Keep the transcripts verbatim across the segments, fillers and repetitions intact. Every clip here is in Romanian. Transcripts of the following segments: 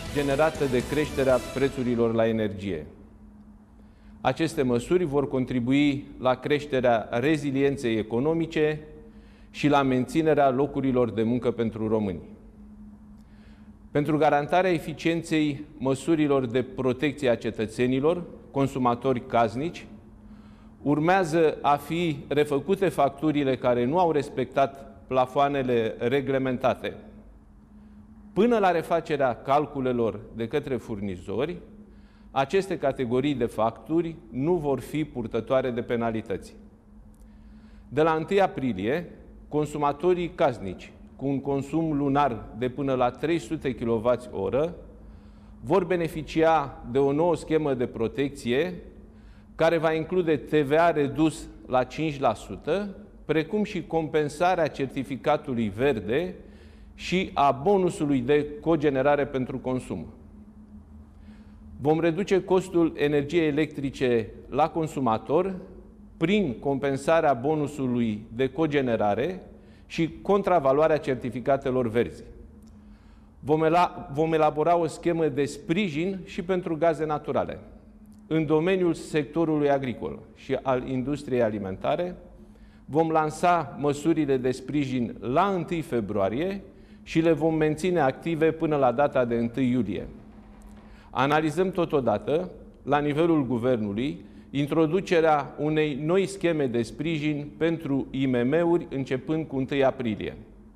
generată de creșterea prețurilor la energie. Aceste măsuri vor contribui la creșterea rezilienței economice și la menținerea locurilor de muncă pentru români. Pentru garantarea eficienței măsurilor de protecție a cetățenilor, consumatori casnici, urmează a fi refăcute facturile care nu au respectat plafoanele reglementate. Până la refacerea calculelor de către furnizori, aceste categorii de facturi nu vor fi purtătoare de penalități. De la întâi aprilie, consumatorii casnici cu un consum lunar de până la trei sute kilowați-oră vor beneficia de o nouă schemă de protecție care va include T V A redus la cinci la sută, precum și compensarea certificatului verde și a bonusului de cogenerare pentru consum. Vom reduce costul energiei electrice la consumator prin compensarea bonusului de cogenerare și contravaloarea certificatelor verzi. Vom, ela vom elabora o schemă de sprijin și pentru gaze naturale. În domeniul sectorului agricol și al industriei alimentare, vom lansa măsurile de sprijin la întâi februarie și le vom menține active până la data de întâi iulie. Analizăm totodată, la nivelul Guvernului, introducerea unei noi scheme de sprijin pentru I M M-uri începând cu întâi aprilie.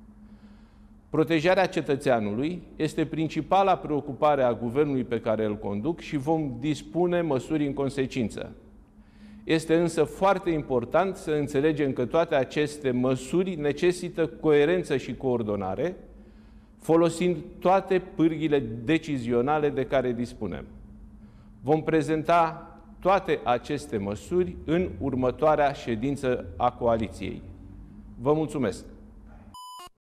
Protejarea cetățeanului este principala preocupare a Guvernului pe care îl conduc și vom dispune măsuri în consecință. Este însă foarte important să înțelegem că toate aceste măsuri necesită coerență și coordonare, folosind toate pârghile decizionale de care dispunem. Vom prezenta toate aceste măsuri în următoarea ședință a coaliției. Vă mulțumesc!